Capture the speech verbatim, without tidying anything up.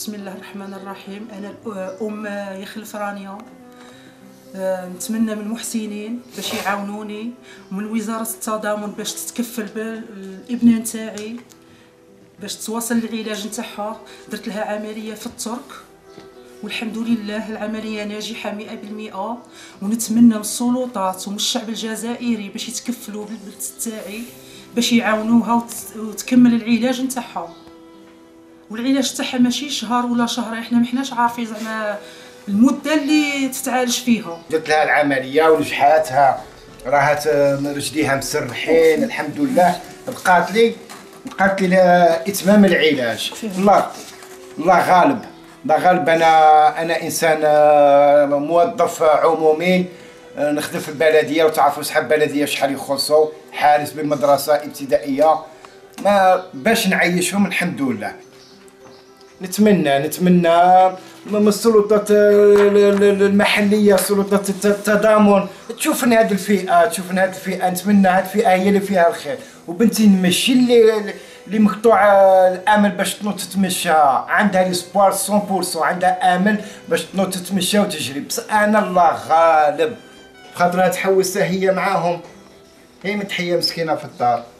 بسم الله الرحمن الرحيم. أنا أم يخلف رانيا، نتمنى من المحسنين باش يعاونوني ومن وزارة التضامن باش تتكفل بالابنة نتاعي باش تواصل العلاج نتاعها. درت لها عملية في الترك والحمد لله العملية ناجحة مئة بالمئة، ونتمنى من السلطات ومن الشعب الجزائري باش يتكفلوا بالبنت تاعي باش يعاونوها وتكمل العلاج نتاعها. والعلاج تاعها ماشي شهر ولا شهر، احنا ما حناش عارفين زعما المده اللي تتعالج فيها. درت لها العمليه ونجحاتها، راهات رجليها مسرحين الحمد لله. بقات لي بقات لي اتمام العلاج. الله الله غالب، الله غالب. انا انا انسان موظف عمومي نخدم في البلديه، وتعرفوا صحاب البلديه شحال يخلصوا، حارس بمدرسه ابتدائيه، ما باش نعيشهم الحمد لله. نتمنى نتمنى من السلطات المحليه، سلطات التضامن تشوفنا هذه الفئه، تشوفنا هذه الفئه. نتمنى هذه الفئه هي اللي فيها الخير، وبنتي ماشي اللي اللي مقطوعه الامل باش تنوض تتمشى، عندها ليسبوار مية بالمئة، عندها امل باش تنوض تتمشى وتجري. بس انا الله غالب، خاطرها تحوسها هي معاهم، هي متحيه مسكينه في الدار.